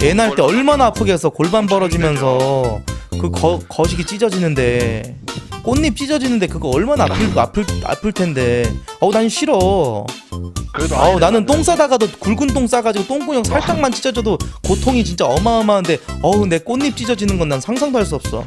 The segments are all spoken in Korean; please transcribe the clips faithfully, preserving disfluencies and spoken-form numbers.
애 낳을 때 얼마나 아프겠어. 골반 벌어지면서 그 거, 거식이 찢어지는데, 꽃잎 찢어지는데 그거 얼마나 아플 아플 아플 텐데. 어우 난 싫어. 어우 나는 똥 싸다가도 굵은 똥 싸가지고 똥구녕 살짝만 찢어져도 고통이 진짜 어마어마한데, 어우 내 꽃잎 찢어지는 건 난 상상도 할 수 없어.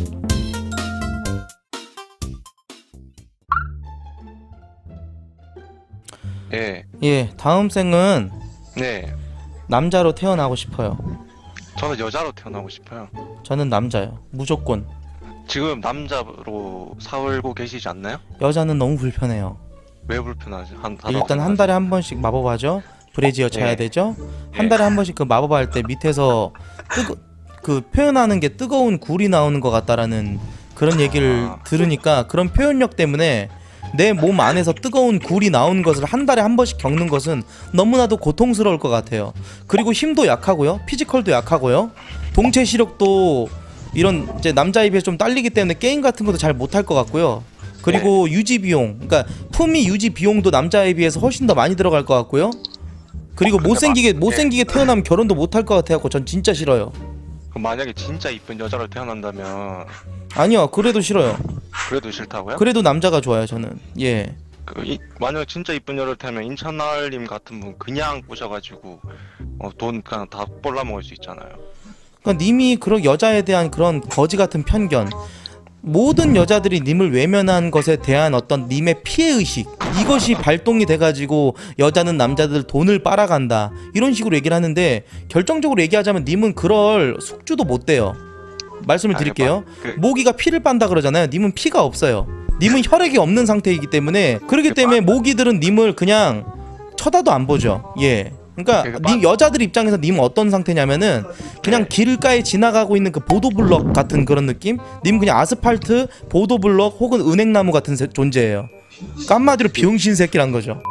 예. 예, 다음 생은 네. 남자로 태어나고 싶어요. 저는 여자로 태어나고 싶어요. 저는 남자요. 무조건. 지금 남자로 살고 계시지 않나요? 여자는 너무 불편해요. 왜 불편하지? 한, 일단 한 달에 한 번씩 마법 하죠. 브래지어 차야 네. 되죠. 한 네. 달에 한 번씩 그 마법 할 때 밑에서 뜨거 그 표현하는 게 뜨거운 굴이 나오는 것 같다라는 그런 얘기를 아. 들으니까, 그런 표현력 때문에 내 몸 안에서 뜨거운 굴이 나오는 것을 한 달에 한 번씩 겪는 것은 너무나도 고통스러울 것 같아요. 그리고 힘도 약하고요, 피지컬도 약하고요, 동체 시력도 이런 이제 남자에 비해 좀 딸리기 때문에 게임 같은 것도 잘 못할 것 같고요. 그리고 네. 유지 비용, 그러니까 품위 유지 비용도 남자에 비해서 훨씬 더 많이 들어갈 것 같고요. 그리고 못생기게 못생기게 태어나면 결혼도 못할 것 같아갖고 전 진짜 싫어요. 그럼 만약에 진짜 이쁜 여자로 태어난다면? 아니요, 그래도 싫어요. 그래도 싫다고요? 그래도 남자가 좋아요 저는. 예. 그 이, 만약 진짜 이쁜 여자로 태어나면 인천날님 같은 분 그냥 꼬셔가지고 어, 돈 그냥 다 볼라먹을 수 있잖아요. 그러니까 님이 그런 여자에 대한 그런 거지 같은 편견, 모든 여자들이 님을 외면한 것에 대한 어떤 님의 피해의식, 이것이 발동이 돼가지고 여자는 남자들 돈을 빨아간다 이런 식으로 얘기를 하는데, 결정적으로 얘기하자면 님은 그럴 숙주도 못 돼요. 말씀을 드릴게요. 그... 모기가 피를 빤다 그러잖아요. 님은 피가 없어요. 님은 혈액이 없는 상태이기 때문에, 그렇기 때문에 모기들은 님을 그냥 쳐다도 안 보죠. 예. 그러니까 님 여자들 입장에서 님은 어떤 상태냐면은 그냥 길가에 지나가고 있는 그 보도블럭 같은 그런 느낌? 님 그냥 아스팔트, 보도블럭 혹은 은행나무 같은 세, 존재예요. 그러니까 한마디로 비용신 새끼란 거죠.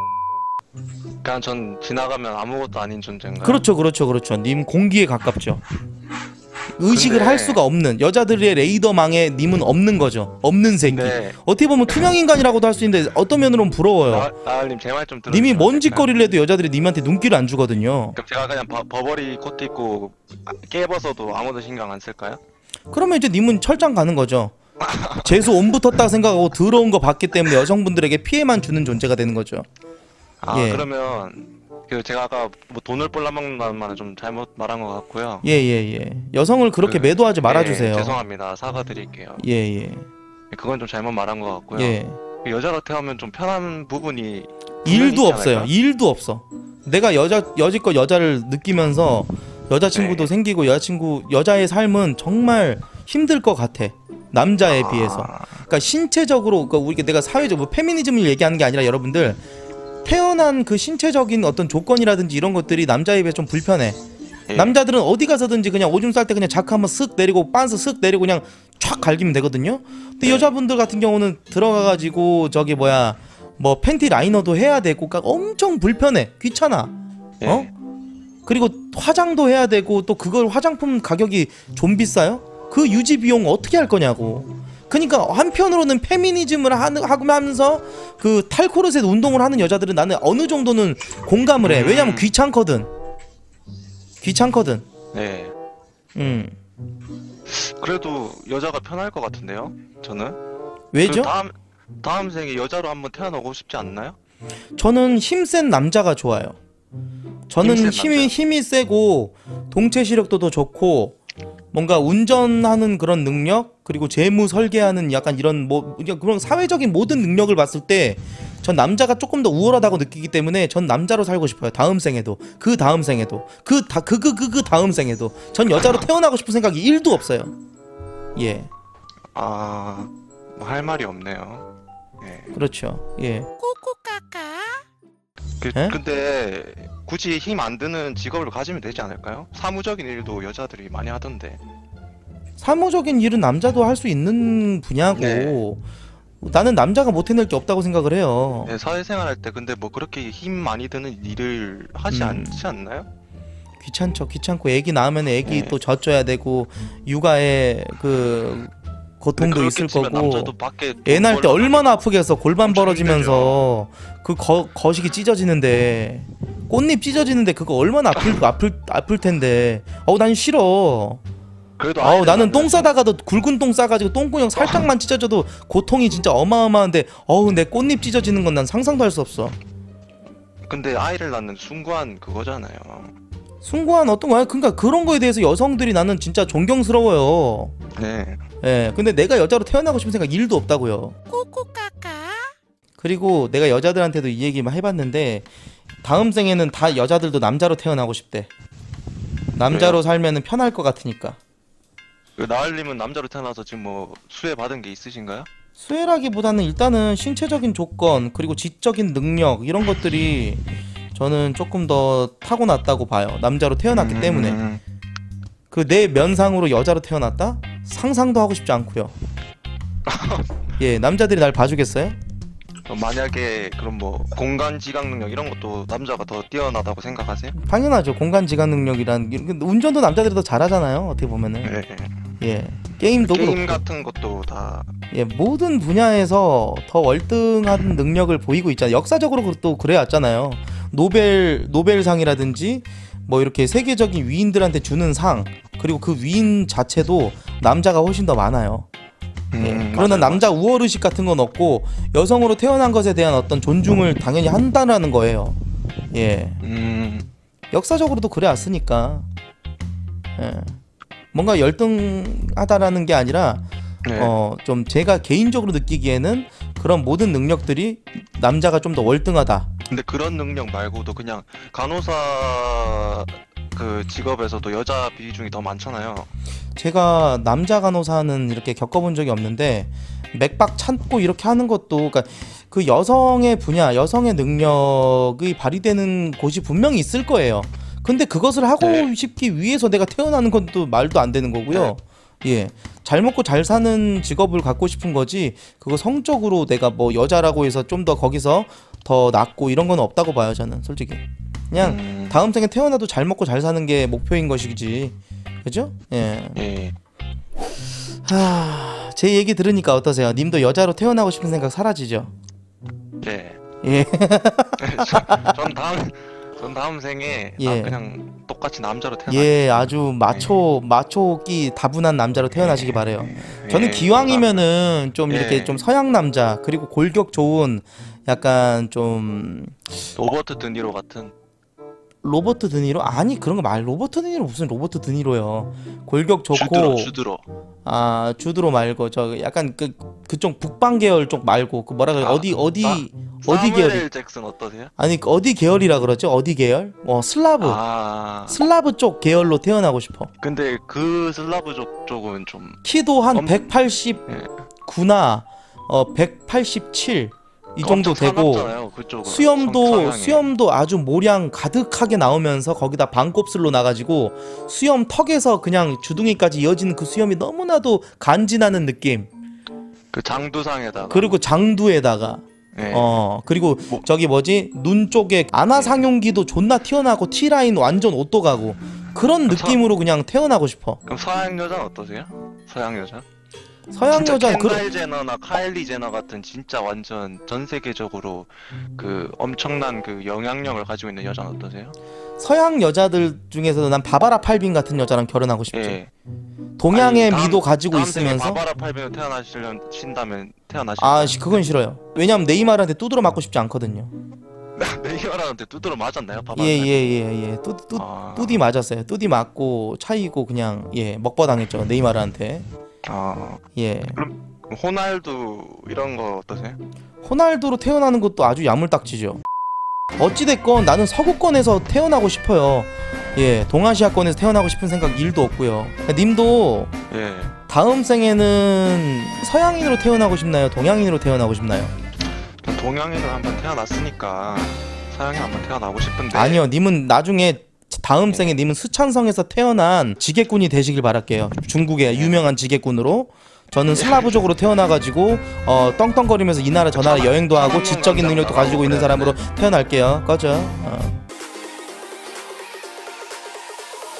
그냥 전 지나가면 아무것도 아닌 존재인가요? 그렇죠, 그렇죠, 그렇죠. 님 공기에 가깝죠. 의식을 근데... 할 수가 없는, 여자들의 레이더망에 님은 없는 거죠. 없는 새끼. 네. 어떻게 보면 투명인간이라고도 할 수 있는데 어떤 면으로는 부러워요. 나을님 제 말 좀 들어주세요. 님이 뭔 짓거리를 해도 여자들이 님한테 눈길을 안 주거든요. 그럼 제가 그냥 버, 버버리 코트 입고 깨벗어도 아무도 신경 안 쓸까요? 그러면 이제 님은 철장 가는 거죠. 재수 옴 붙었다 생각하고 더러운 거 봤기 때문에 여성분들에게 피해만 주는 존재가 되는 거죠. 아 예. 그러면 그 제가 아까 뭐 돈을 볼라먹는다는 말은 좀 잘못 말한 것 같고요. 예예예. 예, 예. 여성을 그렇게 그, 매도하지 말아주세요. 예, 죄송합니다. 사과드릴게요. 예예. 예. 그건 좀 잘못 말한 것 같고요. 예. 여자로 태어나면 좀 편한 부분이 일도 없어요. 일도 없어. 내가 여자 여지껏 여자를 느끼면서 여자친구도 네. 생기고 여자친구 여자의 삶은 정말 힘들 것 같아. 남자에 아... 비해서. 그러니까 신체적으로, 그러니까 우리 내가 사회적 뭐 페미니즘을 얘기하는 게 아니라, 여러분들 태어난 그 신체적인 어떤 조건이라든지 이런 것들이 남자에 비해 좀 불편해. 예. 남자들은 어디 가서든지 그냥 오줌 쌀 때 그냥 자크 한번 쓱 내리고 빤스 쓱 내리고 그냥 촥 갈기면 되거든요. 근데 예. 여자분들 같은 경우는 들어가가지고 저기 뭐야 뭐 팬티 라이너도 해야 되고, 그러니까 엄청 불편해. 귀찮아. 예. 어? 그리고 화장도 해야 되고, 또 그걸 화장품 가격이 좀 비싸요? 그 유지 비용 어떻게 할 거냐고. 그러니까 한편으로는 페미니즘을 하면서 그 탈코르셋 운동을 하는 여자들은 나는 어느 정도는 공감을 해. 왜냐면 귀찮거든. 귀찮거든. 네. 음. 그래도 여자가 편할 것 같은데요? 저는. 왜죠? 그 다음 다음 생에 여자로 한번 태어나고 싶지 않나요? 저는 힘센 남자가 좋아요. 저는 힘이 남자. 힘이 세고 동체 시력도 더 좋고, 뭔가 운전하는 그런 능력, 그리고 재무 설계하는 약간 이런 뭐 그런 사회적인 모든 능력을 봤을 때 전 남자가 조금 더 우월하다고 느끼기 때문에 전 남자로 살고 싶어요. 다음 생에도, 그 다음 생에도, 그 다 그 그 그 그 다음 생에도 전 여자로 태어나고 싶은 생각이 일도 없어요. 예. 아, 뭐 할 말이 없네요. 예. 그렇죠. 예. 꼬꼬까까. 그, 근데 굳이 힘 안 드는 직업을 가지면 되지 않을까요? 사무적인 일도 여자들이 많이 하던데. 사무적인 일은 남자도 할 수 있는 분야고. 네. 나는 남자가 못 해낼 게 없다고 생각을 해요. 네, 사회생활 할 때 근데 뭐 그렇게 힘 많이 드는 일을 하지 음. 않지 않나요? 귀찮죠. 귀찮고 애기 낳으면 애기 네. 또 젖줘야 되고, 육아에 그 고통도 근데 있을 그렇게 치면 거고 남자도 밖에 애 날 때 벌어가지고 얼마나 아프겠어. 골반 엄청 벌어지면서 그 거, 거식이 찢어지는데 꽃잎 찢어지는데 그거 얼마나 아플 아플 아플 텐데. 어우 난 싫어. 그래도 아우 아이를 나는 똥 낳으면 싸다가도 굵은 똥 싸가지고 똥구녕 살짝만 찢어져도 고통이 진짜 어마어마한데 어우 내 꽃잎 찢어지는 건 난 상상도 할 수 없어. 근데 아이를 낳는 숭고한 그거잖아요. 숭고한 어떤 거야? 그러니까 그런 거에 대해서 여성들이 나는 진짜 존경스러워요. 네. 예, 근데 내가 여자로 태어나고 싶은 생각 일도 없다고요. 그리고 내가 여자들한테도 이 얘기만 해봤는데 다음 생에는 다 여자들도 남자로 태어나고 싶대. 남자로 왜요? 살면은 편할 것 같으니까. 그 나을님은 남자로 태어나서 지금 뭐 수혜 받은 게 있으신가요? 수혜라기보다는 일단은 신체적인 조건 그리고 지적인 능력 이런 것들이 저는 조금 더 타고났다고 봐요. 남자로 태어났기 음, 때문에. 음. 그 내 면상으로 여자로 태어났다? 상상도 하고 싶지 않고요. 예, 남자들이 날 봐주겠어요? 어, 만약에 그럼 뭐 공간 지각 능력 이런 것도 남자가 더 뛰어나다고 생각하세요? 당연하죠. 공간 지각 능력이란 근데 운전도 남자들이 더 잘하잖아요. 어떻게 보면은. 네. 예, 게임도 게임 그렇고. 같은 것도 다 예, 모든 분야에서 더 월등한 능력을 보이고 있잖아요. 역사적으로 또 그래왔잖아요. 노벨 노벨상이라든지 뭐 이렇게 세계적인 위인들한테 주는 상 그리고 그 위인 자체도 남자가 훨씬 더 많아요. 예, 음, 그러나 맞아요. 남자 우월 의식 같은 건 없고 여성으로 태어난 것에 대한 어떤 존중을 당연히 한다는 거예요. 예, 음, 역사적으로도 그래왔으니까. 예, 뭔가 열등하다라는 게 아니라 네. 어, 좀 제가 개인적으로 느끼기에는 그런 모든 능력들이 남자가 좀 더 월등하다. 근데 그런 능력 말고도 그냥 간호사 그 직업에서도 여자 비중이 더 많잖아요. 제가 남자 간호사는 이렇게 겪어본 적이 없는데 맥박 참고 이렇게 하는 것도 그러니까 그 여성의 분야, 여성의 능력이 발휘되는 곳이 분명히 있을 거예요. 근데 그것을 하고 네. 싶기 위해서 내가 태어나는 건 또 말도 안 되는 거고요. 예, 잘 먹고 잘 사는 직업을 갖고 싶은 거지 그거 성적으로 내가 뭐 여자라고 해서 좀 더 거기서 더 낫고 이런 건 없다고 봐요. 저는 솔직히 그냥 음, 다음 생에 태어나도 잘 먹고 잘 사는 게 목표인 것이지. 그죠? 예. 예. 하, 제 얘기 들으니까 어떠세요? 님도 여자로 태어나고 싶은 생각 사라지죠? 네. 예. 전, 전 다음 전 다음 생에 예. 아, 그냥 똑같이 남자로 태어나. 예, 아주 마초 마초끼 다분한 남자로 태어나시기 바래요. 저는 예, 기왕이면은 좀 이렇게 예. 좀 서양 남자 그리고 골격 좋은 약간 좀 로버트 드니로 같은. 로버트 드니로 아니 그런 거 말 로버트 드니로 무슨 로버트 드니로요. 골격 좋고 주드로 주드로. 아 주드로 말고 저 약간 그 그쪽 북방 계열 쪽 말고 그 뭐라 그래 아, 어디 어디 사- 어디 계열이 사무엘 잭슨 어떠세요? 아니 어디 계열이라 그러죠? 어디 계열? 어 슬라브 아 슬라브 쪽 계열로 태어나고 싶어. 근데 그 슬라브족 쪽은 좀 키도 한 엄- 백팔십구나 어 백팔십칠 이 정도 엄청 되고 사납잖아요, 그쪽은. 수염도 성향이. 수염도 아주 모량 가득하게 나오면서 거기다 반곱슬로 나가지고 수염 턱에서 그냥 주둥이까지 이어지는 그 수염이 너무나도 간지나는 느낌. 그 장두상에다가 그리고 장두에다가 네. 어 그리고 뭐- 저기 뭐지 눈 쪽에 아나상용기도 존나 튀어나고 T라인 완전 오또 가고 그런 서- 느낌으로 그냥 태어나고 싶어. 그럼 서양 여자는 어떠세요? 서양 여자? 서양 진짜 여자 그 켄달 제너나 카일리 제너 같은 진짜 완전 전 세계적으로 그 엄청난 그 영향력을 가지고 있는 여자는 어떠세요? 서양 여자들 중에서도 난 바바라 팔빈 같은 여자랑 결혼하고 싶지. 예. 동양의 아니, 다음- 미도 가지고 다음 생에 있으면서 바바라 팔빈으로 태어나시려면 신다면 태어나실 아 씨, 그건 싫어요. 왜냐면 네이마르한테 두드러 맞고 싶지 않거든요. 네이마르한테 두드러 맞았나요? 바바라 예 팔빈? 예 예예 뚜뚜 아. 뚜디 맞았어요. 뚜디 맞고 차이고 그냥 예 먹버당했죠 네이마르한테. 아, 예 그럼 호날두 이런 거 어떠세요? 호날두로 태어나는 것도 아주 야물딱지죠. 어찌됐건 나는 서구권에서 태어나고 싶어요. 예 동아시아권에서 태어나고 싶은 생각 일도 없고요. 님도 예. 다음 생에는 서양인으로 태어나고 싶나요? 동양인으로 태어나고 싶나요? 전 동양인으로 한번 태어났으니까 서양인 한번 태어나고 싶은데. 아니요, 님은 나중에 다음 생에 님은 스촨성에서 태어난 지게꾼이 되시길 바랄게요. 중국의 유명한 지게꾼으로. 저는 슬라브족으로 태어나가지고 어, 떵떵거리면서 이 나라 저 나라 여행도 하고 지적인 능력도 가지고 있는 사람으로 태어날게요. 꺼져. 어.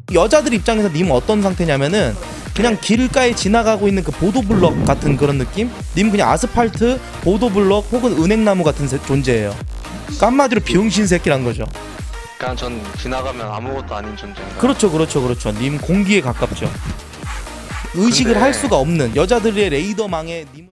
여자들 입장에서 님은 어떤 상태냐면은 그냥 길가에 지나가고 있는 그 보도블럭 같은 그런 느낌? 님 그냥 아스팔트, 보도블럭 혹은 은행나무 같은 세- 존재예요. 그러니까 한마디로 비용신 새끼란 거죠. 그냥 전 지나가면 아무것도 아닌 존재인가. 그렇죠, 그렇죠, 그렇죠. 님 공기에 가깝죠. 의식을 근데- 할 수가 없는 여자들의 레이더망에 님.